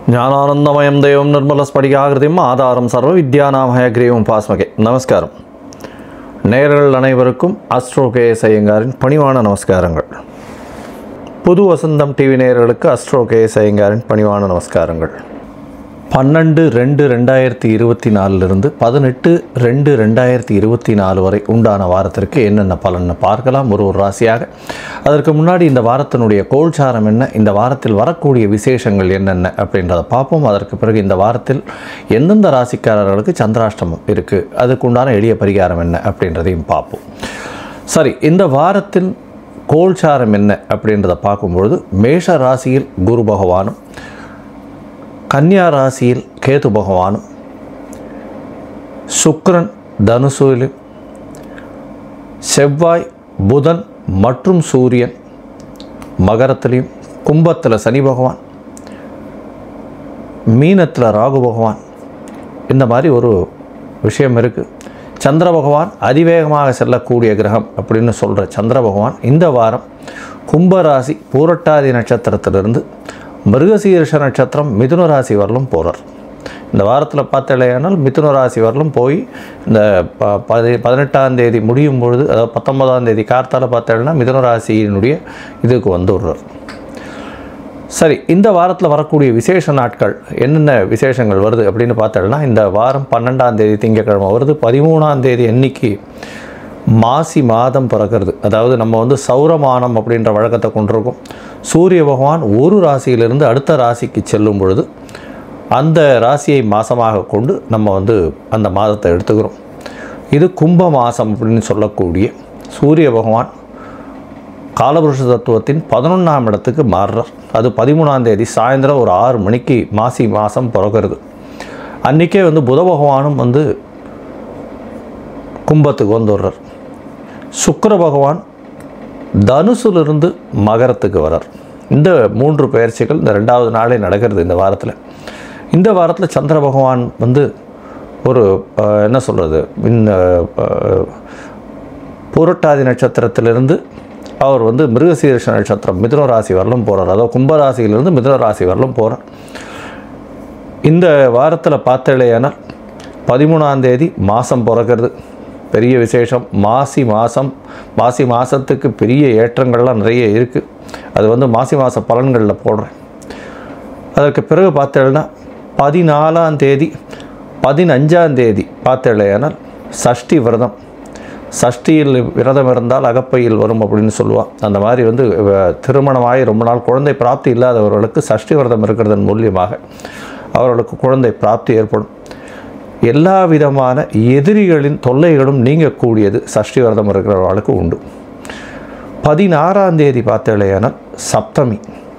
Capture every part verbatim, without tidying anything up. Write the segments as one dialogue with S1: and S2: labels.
S1: ஞானானந்தமயம் தேவம் நிர்மலஸ்படிகாகிருதியும் ஆதாரம் சர்வ வித்யாநாமயக்ரீவம் பாஸ்மகே. நமஸ்காரம். நேயர்கள் அனைவருக்கும் அஸ்ட்ரோ கே எஸ் ஐயங்காரின் பணிவான நமஸ்காரங்கள். புது வசந்தம் டிவி நேயர்களுக்கு அஸ்ட்ரோ கே எஸ் ஐயங்காரின் பணிவான நமஸ்காரங்கள். பன்னெண்டு ரெண்டு ரெண்டாயிரத்தி இருபத்தி நாலுலேருந்து பதினெட்டு ரெண்டு ரெண்டாயிரத்தி இருபத்தி நாலு வரை உண்டான வாரத்திற்கு என்னென்ன பலன்னு பார்க்கலாம், ஒரு ஒரு ராசியாக. அதற்கு முன்னாடி இந்த வாரத்தினுடைய கோல்சாரம் என்ன, இந்த வாரத்தில் வரக்கூடிய விசேஷங்கள் என்னென்ன அப்படின்றத பார்ப்போம். அதற்கு பிறகு இந்த வாரத்தில் எந்தெந்த ராசிக்காரர்களுக்கு சந்திராஷ்டமம் இருக்குது, அதுக்கு உண்டான எளிய பரிகாரம் என்ன அப்படின்றதையும் பார்ப்போம். சரி, இந்த வாரத்தின் கோல்சாரம் என்ன அப்படின்றத பார்க்கும்பொழுது மேஷ ராசியில் குரு பகவானும், கன்னியா ராசியில் கேது பகவானும், சுக்கிரன் தனுசுவிலும், செவ்வாய் புதன் மற்றும் சூரியன் மகரத்திலையும், கும்பத்தில் சனி பகவான், மீனத்தில் ராகு பகவான், இந்த மாதிரி ஒரு விஷயம் இருக்குது. சந்திர பகவான் அதிவேகமாக செல்லக்கூடிய கிரகம் அப்படின்னு சொல்கிற சந்திர பகவான் இந்த வாரம் கும்பராசி பூரட்டாதி நட்சத்திரத்திலிருந்து மிருகசீரிஷ நட்சத்திரம் மிதுன ராசி வரலும் போகிறார். இந்த வாரத்தில் பார்த்தலையானால் மிதுன ராசி வரலும் போய் இந்த ப பதி பதினெட்டாம் தேதி முடியும் பொழுது, அதாவது பத்தொன்பதாம் தேதி கார்த்தால பார்த்தேன்னா மிதுன ராசியினுடைய இதுக்கு வந்து விடுறார். சரி, இந்த வாரத்தில் வரக்கூடிய விசேஷ நாட்கள் என்னென்ன விசேஷங்கள் வருது அப்படின்னு பார்த்தோம்னா, இந்த வாரம் பன்னெண்டாம் தேதி திங்கக்கிழமை வருது. பதிமூணாம் தேதி அன்னைக்கு மாசி மாதம் பிறக்கிறது. அதாவது நம்ம வந்து சௌரமானம் அப்படின்ற வழக்கத்தை கொண்டிருக்கோம். சூரிய பகவான் ஒரு ராசியிலிருந்து அடுத்த ராசிக்கு செல்லும் பொழுது அந்த ராசியை மாதமாக கொண்டு நம்ம வந்து அந்த மாதத்தை எடுத்துக்கிறோம். இது கும்ப மாதம் அப்படின்னு சொல்லக்கூடிய சூரிய பகவான் காலபுருஷ தத்துவத்தின் பதினொன்றாம் இடத்துக்கு மாறுறார். அது பதிமூணாம் தேதி சாயந்தரம் ஒரு ஆறு மணிக்கு மாசி மாதம் பிறக்கிறது. அன்றைக்கே வந்து புத பகவானும் வந்து கும்பத்துக்கு வந்துடுறார். சுக்கிர பகவான் தனுசுலிருந்து மகரத்துக்கு வரார். இந்த மூன்று பயிற்சிகள் இந்த ரெண்டாவது நாளே நடக்கிறது இந்த வாரத்தில். இந்த வாரத்தில் சந்திர பகவான் வந்து ஒரு என்ன சொல்கிறது, இந்த பூரட்டாதி நட்சத்திரத்திலிருந்து அவர் வந்து மிருகசீரிஷ நட்சத்திரம் மிதுன ராசி வரலும் போகிறார். அதாவது கும்பராசியிலிருந்து மிதுன ராசி வரலும் போகிறார். இந்த வாரத்தில் பார்த்தலையானால் பதிமூணாம் தேதி மாதம் பிறக்கிறது, பெரிய விசேஷம். மாசி மாதம் மாசி மாதத்துக்கு பெரிய ஏற்றங்கள்லாம் நிறைய இருக்குது. அது வந்து மாசி மாத பலன்களில் போடுறேன். அதற்கு பிறகு பார்த்தேன்னா பதினாலாம் தேதி பதினஞ்சாம் தேதி பார்த்தேனால் சஷ்டி விரதம். சஷ்டியில் விரதம் இருந்தால் அகப்பையில் வரும் அப்படின்னு சொல்லுவாள். அந்த மாதிரி வந்து திருமணமாகி ரொம்ப நாள் குழந்தை பிராப்தி இல்லாதவர்களுக்கு சஷ்டி விரதம் இருக்கிறதன் மூலியமாக அவர்களுக்கு குழந்தை பிராப்தி ஏற்படும். எல்லா விதமான எதிரிகளின் தொல்லைகளும் நீங்கக்கூடியது சஷ்டி விரதம் இருக்கிறவர்களுக்கு உண்டு. பதினாறாம் தேதி பார்த்தலையான சப்தமி,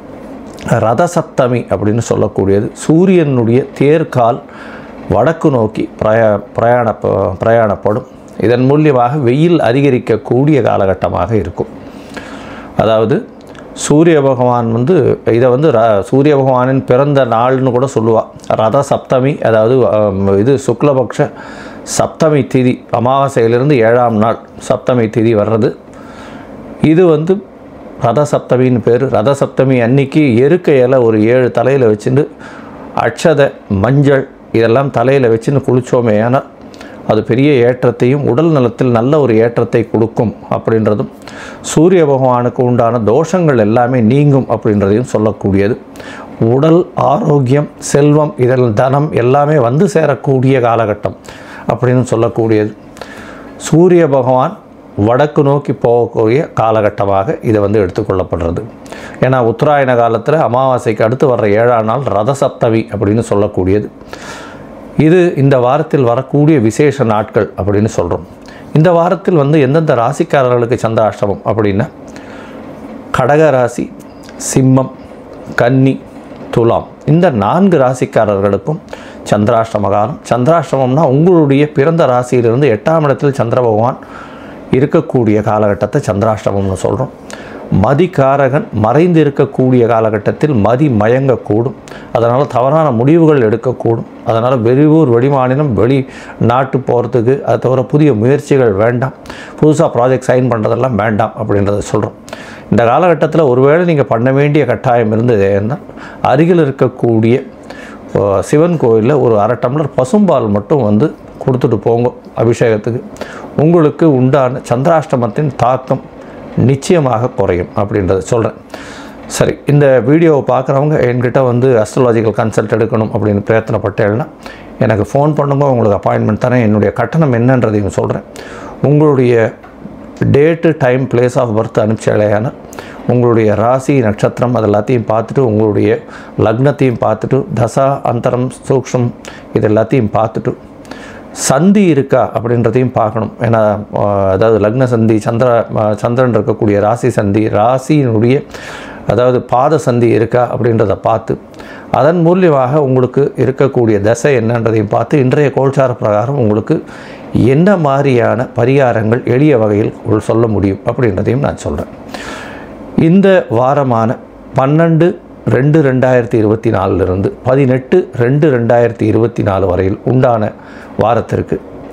S1: ரத சப்தமி அப்படின்னு சொல்லக்கூடியது. சூரியனுடைய தேர்கால் வடக்கு நோக்கி பிரயா பிரயாண பிரயாணப்படும். இதன் மூலியமாக வெயில் அதிகரிக்கக்கூடிய காலகட்டமாக இருக்கும். அதாவது சூரிய பகவான் வந்து இதை வந்து ர சூரிய பகவானின் பிறந்த நாள்னு கூட சொல்லுவாள். ரத சப்தமி, அதாவது இது சுக்லபக்ஷ சப்தமி திதி, அமாவாசையிலிருந்து ஏழாம் நாள் சப்தமி திதி வர்றது. இது வந்து ரத சப்தமின்னு பேர். ரத சப்தமி அன்னைக்கு எருக்க இலை ஒரு ஏழு தலையில் வச்சுட்டு அட்சதை மஞ்சள் இதெல்லாம் தலையில் வச்சுன்னு குளித்தோமே, ஆனால் அது பெரிய ஏற்றத்தையும் உடல் நலத்தில் நல்ல ஒரு ஏற்றத்தை கொடுக்கும் அப்படின்றதும், சூரிய பகவானுக்கு உண்டான தோஷங்கள் எல்லாமே நீங்கும் அப்படின்றதையும் சொல்லக்கூடியது. உடல் ஆரோக்கியம், செல்வம், இதில் தனம் எல்லாமே வந்து சேரக்கூடிய காலகட்டம் அப்படின்னு சொல்லக்கூடியது. சூரிய பகவான் வடக்கு நோக்கி போகக்கூடிய காலகட்டமாக இதை வந்து எடுத்துக்கொள்ளப்படுறது. ஏன்னா உத்தராயண காலத்தில் அமாவாசைக்கு அடுத்து வர்ற ஏழாம் நாள் ரத சப்தமி அப்படின்னு சொல்லக்கூடியது. இது இந்த வாரத்தில் வரக்கூடிய விசேஷ நாட்கள் அப்படின்னு சொல்கிறோம். இந்த வாரத்தில் வந்து எந்தெந்த ராசிக்காரர்களுக்கு சந்திராஷ்டமம் அப்படின்னா, கடக ராசி, சிம்மம், கன்னி, துலாம், இந்த நான்கு ராசிக்காரர்களுக்கும் சந்திராஷ்டம காலம். சந்திராஷ்டமம்னா உங்களுடைய பிறந்த ராசியிலிருந்து எட்டாம் இடத்தில் சந்திர பகவான் இருக்கக்கூடிய காலகட்டத்தை சந்திராஷ்டமம்னு சொல்கிறோம். மதிகாரகன் மறைந்து இருக்கக்கூடிய காலகட்டத்தில் மதி மயங்கக்கூடும். அதனால் தவறான முடிவுகள் எடுக்கக்கூடும். அதனால் வெளியூர் வெளிமாநிலம் வெளி நாட்டு போகிறதுக்கு அது தவிர புதிய முயற்சிகள் வேண்டாம். புதுசாக ப்ராஜெக்ட் சைன் பண்ணுறதெல்லாம் வேண்டாம் அப்படின்றத சொல்கிறோம். இந்த காலகட்டத்தில் ஒருவேளை நீங்கள் பண்ண வேண்டிய கட்டாயம் இருந்தது என்றால் அருகில் இருக்கக்கூடிய சிவன் கோயிலில் ஒரு அரை டம்ளர் பசும்பால் மட்டும் வந்து கொடுத்துட்டு போங்க அபிஷேகத்துக்கு. உங்களுக்கு உண்டான சந்திராஷ்டமத்தின் தாக்கம் நிச்சயமாக குறையும் அப்படின்றத சொல்கிறேன். சரி, இந்த வீடியோவை பார்க்குறவங்க என்கிட்ட வந்து அஸ்ட்ராலஜிக்கல் கன்சல்ட் எடுக்கணும் அப்படின்னு பிரயத்தனப்பட்டேன்னா எனக்கு ஃபோன் பண்ணுங்க, உங்களுக்கு அப்பாயின்மெண்ட் தரேன். என்னுடைய கட்டணம் என்னன்றதையும் சொல்கிறேன். உங்களுடைய date, time, place of birth அனுப்பிச்சலையான உங்களுடைய ராசி, நட்சத்திரம் அது எல்லாத்தையும் பார்த்துட்டு, உங்களுடைய லக்னத்தையும் பார்த்துட்டு, தசா அந்தரம் சூக்ஷம் இது எல்லாத்தையும் பார்த்துட்டு, சந்தி இருக்கா அப்படின்றதையும் பார்க்கணும். ஏன்னா அதாவது லக்ன சந்தி, சந்திர சந்திரன் இருக்கக்கூடிய ராசி சந்தி, ராசியினுடைய அதாவது பாத சந்தி இருக்கா அப்படின்றத பார்த்து அதன் மூலியமாக உங்களுக்கு இருக்கக்கூடிய தசை என்னன்றதையும் பார்த்து இன்றைய கோல்சார பிரகாரம் உங்களுக்கு என்ன மாதிரியான பரிகாரங்கள் எளிய வகையில் சொல்ல முடியும் அப்படின்றதையும் நான் சொல்கிறேன். இந்த வாரமான பன்னெண்டு ரெண்டு ரெண்டாயிரத்தி இருபத்தி நாலுலேருந்து பதினெட்டு ரெண்டு ரெண்டாயிரத்தி இருபத்தி நாலு வரையில் உண்டான வாரத்திற்கு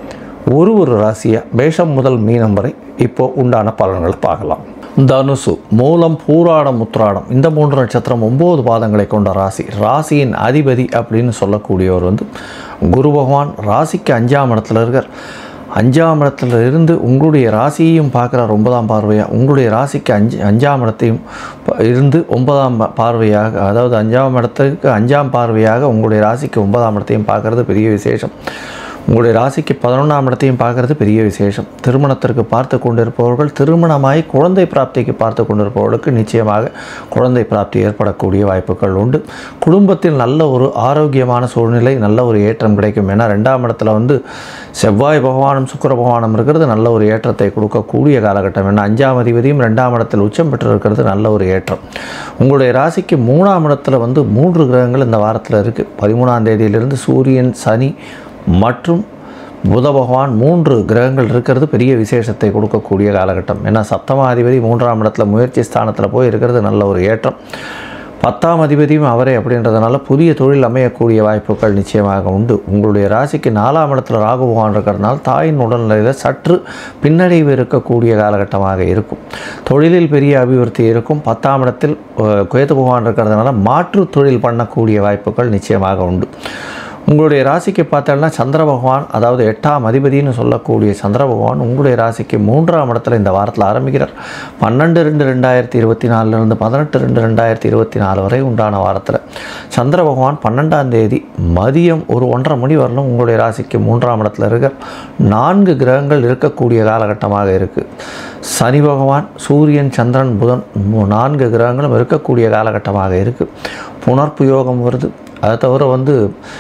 S1: ஒரு ஒரு ராசியாக மேஷம் முதல் மீனம் வரை இப்போது உண்டான பலன்களை பார்க்கலாம். தனுசு, மூலம், பூராடம், உத்திராடம் இந்த மூன்று நட்சத்திரம் ஒம்பது பாதங்களை கொண்ட ராசி. ராசியின் அதிபதி அப்படின்னு சொல்லக்கூடியவர் வந்து குரு பகவான். ராசிக்கு அஞ்சாம் இடத்துல இருக்கார். அஞ்சாம் இடத்துல இருந்து உங்களுடைய ராசியையும் பார்க்குறார் ஒன்பதாம் பார்வையாக. உங்களுடைய ராசிக்கு அஞ்சு அஞ்சாம் இடத்தையும் இருந்து ஒன்பதாம் பார்வையாக, அதாவது அஞ்சாம் இடத்துக்கு அஞ்சாம் பார்வையாக உங்களுடைய ராசிக்கு ஒன்பதாம் இடத்தையும் பார்க்குறது பெரிய விசேஷம். உங்களுடைய ராசிக்கு பதினொன்றாம் இடத்தையும் பார்க்குறது பெரிய விசேஷம். திருமணத்திற்கு பார்த்து கொண்டிருப்பவர்கள், திருமணமாய் குழந்தை பிராப்திக்கு பார்த்து கொண்டிருப்பவர்களுக்கு நிச்சயமாக குழந்தை பிராப்தி ஏற்படக்கூடிய வாய்ப்புகள் உண்டு. குடும்பத்தில் நல்ல ஒரு ஆரோக்கியமான சூழ்நிலை, நல்ல ஒரு ஏற்றம் கிடைக்கும். ஏன்னா ரெண்டாம் இடத்துல வந்து செவ்வாய் பகவானும் சுக்கிர பகவானும் இருக்கிறது நல்ல ஒரு ஏற்றத்தை கொடுக்கக்கூடிய காலகட்டம். ஏன்னா அஞ்சாம் அதிபதியும் ரெண்டாம் இடத்தில் உச்சம் பெற்று இருக்கிறது நல்ல ஒரு ஏற்றம். உங்களுடைய ராசிக்கு மூணாம் இடத்துல வந்து மூன்று கிரகங்கள் இந்த வாரத்தில் இருக்குது. பதிமூணாம் தேதியிலிருந்து சூரியன், சனி மற்றும் புத பகவான் மூன்று கிரகங்கள் இருக்கிறது பெரிய விசேஷத்தை கொடுக்கக்கூடிய காலகட்டம். ஏன்னா சப்தம அதிபதி மூன்றாம் இடத்துல முயற்சி ஸ்தானத்தில் போய் இருக்கிறது நல்ல ஒரு ஏற்றம். பத்தாம் அதிபதியும் அவரே அப்படின்றதுனால புதிய தொழில் அமையக்கூடிய வாய்ப்புகள் நிச்சயமாக உண்டு. உங்களுடைய ராசிக்கு நாலாம் இடத்துல ராகு பகவான் இருக்கிறதுனால தாயின் உடல்நிலையில் சற்று பின்னடைவு இருக்கக்கூடிய காலகட்டமாக இருக்கும். தொழிலில் பெரிய அபிவிருத்தி இருக்கும். பத்தாம் இடத்தில் கேது பகவான் இருக்கிறதுனால மாற்று தொழில் பண்ணக்கூடிய வாய்ப்புகள் நிச்சயமாக உண்டு. உங்களுடைய ராசிக்கு பார்த்தோம்னா சந்திர பகவான், அதாவது எட்டாம் அதிபதினு சொல்லக்கூடிய சந்திர பகவான் உங்களுடைய ராசிக்கு மூன்றாம் இடத்துல இந்த வாரத்தில் ஆரம்பிக்கிறார். பன்னெண்டு ரெண்டு ரெண்டாயிரத்தி இருபத்தி நாலுலேருந்து பதினெட்டு ரெண்டு ரெண்டாயிரத்தி இருபத்தி நாலு வரை உண்டான வாரத்தில் சந்திர பகவான் பன்னெண்டாம் தேதி மதியம் ஒரு ஒன்றரை மணி வரலும் உங்களுடைய ராசிக்கு மூன்றாம் இடத்துல இருக்க நான்கு கிரகங்கள் இருக்கக்கூடிய காலகட்டமாக இருக்குது. சனி பகவான், சூரியன், சந்திரன், புதன் நான்கு கிரகங்களும் இருக்கக்கூடிய காலகட்டமாக இருக்குது. புனர்ப்பு யோகம் வருது. அதை தவிர வந்து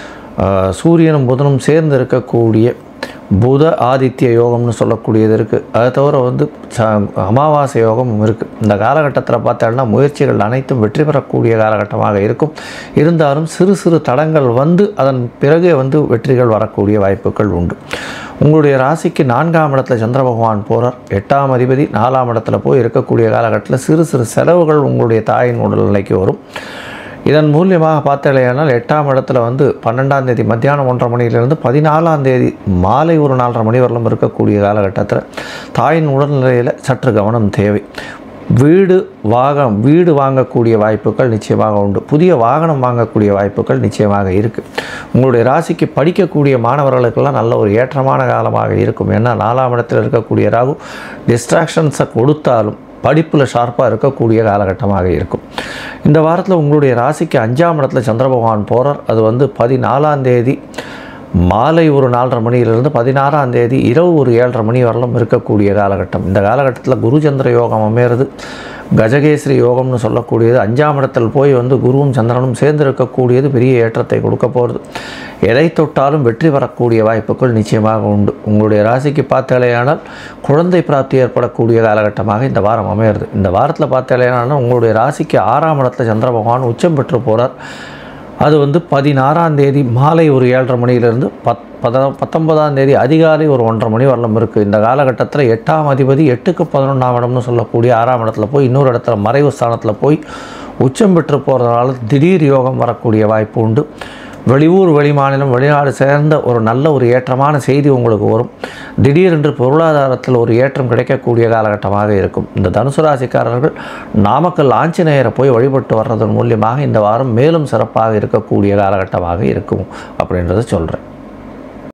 S1: சூரியனும் புதனும் சேர்ந்து இருக்கக்கூடிய புத ஆதித்ய யோகம்னு சொல்லக்கூடியது இருக்குது. அதை தவிர வந்து ச அமாவாசை யோகமும் இருக்குது. இந்த காலகட்டத்தில் பார்த்தோம்னா முயற்சிகள் அனைத்தும் வெற்றி பெறக்கூடிய காலகட்டமாக இருக்கும். இருந்தாலும் சிறு சிறு தடங்கள் வந்து அதன் பிறகு வந்து வெற்றிகள் வரக்கூடிய வாய்ப்புகள் உண்டு. உங்களுடைய ராசிக்கு நான்காம் இடத்துல சந்திர பகவான் போகிறார். எட்டாம் அதிபதி நாலாம் இடத்துல போய் இருக்கக்கூடிய காலகட்டத்தில் சிறு சிறு செலவுகள் உங்களுடைய தாயின் உடல்நிலைக்கு வரும். இதன் மூலியமாக பார்த்தலையானால் எட்டாம் இடத்துல வந்து பன்னெண்டாம் தேதி மத்தியானம் ஒன்றரை மணியிலிருந்து பதினாலாம் தேதி மாலை ஒரு நாலரை மணி வரலும் இருக்கக்கூடிய காலகட்டத்தில் தாயின் உடல்நிலையில் சற்று கவனம் தேவை. வீடு வாகனம் வீடு வாங்கக்கூடிய வாய்ப்புகள் நிச்சயமாக உண்டு. புதிய வாகனம் வாங்கக்கூடிய வாய்ப்புகள் நிச்சயமாக இருக்குது. உங்களுடைய ராசிக்கு படிக்கக்கூடிய மாணவர்களுக்கெல்லாம் நல்ல ஒரு ஏற்றமான காலமாக இருக்கும். ஏன்னா நாலாம் இடத்தில் இருக்கக்கூடிய ராகு டிஸ்ட்ராக்ஷன்ஸை கொடுத்தாலும் படிப்பில் ஷார்ப்பாக இருக்கக்கூடிய காலகட்டமாக இருக்கும். இந்த வாரத்தில் உங்களுடைய ராசிக்கு அஞ்சாம் இடத்துல சந்திர பகவான் போகிறார். அது வந்து பதினாலாம் தேதி மாலை ஒரு நாலரை மணியிலிருந்து பதினாறாம் தேதி இரவு ஒரு ஏழரை மணி வரலும் இருக்கக்கூடிய காலகட்டம். இந்த காலகட்டத்தில் குரு சந்திர யோகம் அமையிறது. கஜகேசரி யோகம்னு சொல்லக்கூடியது அஞ்சாம் இடத்தில் போய் வந்து குருவும் சந்திரனும் சேர்ந்து இருக்கக்கூடியது பெரிய ஏற்றத்தை கொடுக்க போகிறது. எதை தொட்டாலும் வெற்றி பெறக்கூடிய வாய்ப்புகள் நிச்சயமாக உண்டு. உங்களுடைய ராசிக்கு பார்த்தாலேயானால் குழந்தை பிராப்தி ஏற்படக்கூடிய காலகட்டமாக இந்த வாரம் அமையிறது. இந்த வாரத்தில் பார்த்தாலேயானால் உங்களுடைய ராசிக்கு ஆறாம் இடத்துல சந்திர பகவான் உச்சம் பெற்று போகிறார். அது வந்து பதினாறாம் தேதி மாலை ஒரு ஏழரை மணியிலிருந்து பத் பத பத்தொன்பதாம் தேதி அதிகாலை ஒரு ஒன்றரை மணி வரலும் இருக்குது. இந்த காலகட்டத்தில் எட்டாம் அதிபதி எட்டுக்கு பதினொன்றாம் இடம்னு சொல்லக்கூடிய ஆறாம் இடத்துல போய் இன்னொரு இடத்துல மறைவு ஸ்தானத்தில் போய் உச்சம் பெற்று போகிறதுனால திடீர் யோகம் வரக்கூடிய வாய்ப்பு உண்டு. வெளியூர் வெளிமாநிலம் வெளிநாடு சேர்ந்த ஒரு நல்ல ஒரு ஏற்றமான செய்தி உங்களுக்கு வரும். திடீரென்று பொருளாதாரத்தில் ஒரு ஏற்றம் கிடைக்கக்கூடிய காலகட்டமாக இருக்கும். இந்த தனுசு ராசிக்காரர்கள் நாமக்கல் ஆஞ்சநேயரை போய் வழிபட்டு வர்றதன் மூலியமாக இந்த வாரம் மேலும் சிறப்பாக இருக்கக்கூடிய காலகட்டமாக இருக்கும் அப்படின்றத சொல்கிறேன்.